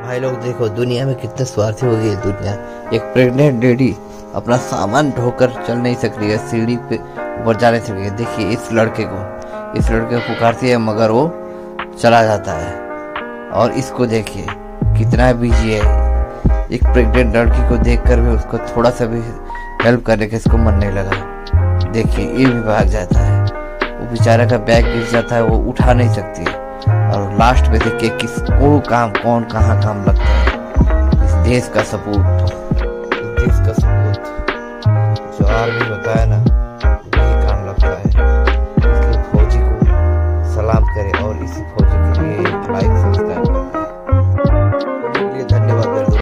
भाई लोग देखो दुनिया में कितने स्वार्थी हो गई है दुनिया। एक प्रेग्नेंट लेडी अपना सामान ढोकर चल नहीं सक रही है, सीढ़ी पे ऊपर जा नहीं सक रही है। देखिए इस लड़के को पुकारती है मगर वो चला जाता है। और इसको देखिए कितना बिजी है। एक प्रेग्नेंट लड़की को देखकर भी उसको थोड़ा सा भी हेल्प करने का इसको मन नहीं लगा। देखिए ये भी भाग जाता है। वो बेचारा का बैग गिर जाता है, वो उठा नहीं सकती है। और लास्ट में देखिए किसको कौन कहाँ काम लगता है। इस देश का सपूत